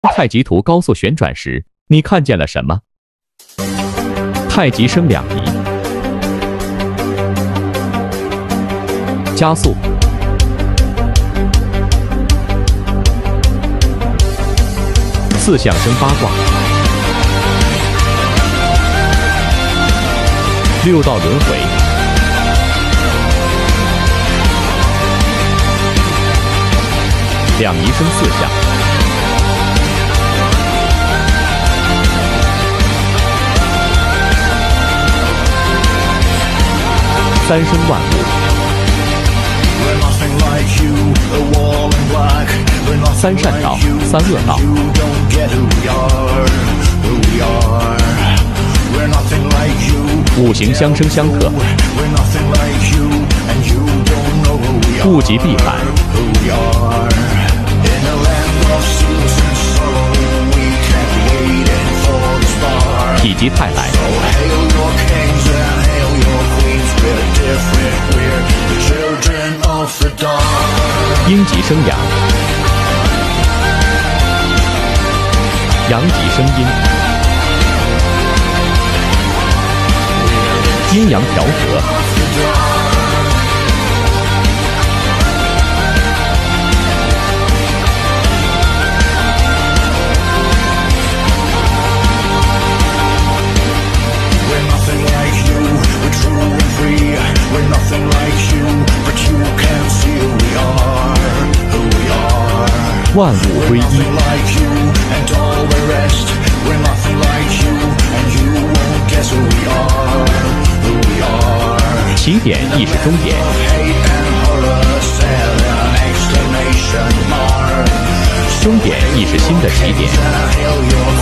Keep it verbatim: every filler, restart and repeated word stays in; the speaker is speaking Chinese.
太极图高速旋转时，你看见了什么？太极生两仪，加速，四象生八卦，六道轮回，两仪生四象。 三生万物，三善道，三恶道，五行相生相克，物极必反，否极泰来。 阴极生阳，阳极生阴，阴阳调和，万物归一。起点亦是终点。终点亦是新的起点。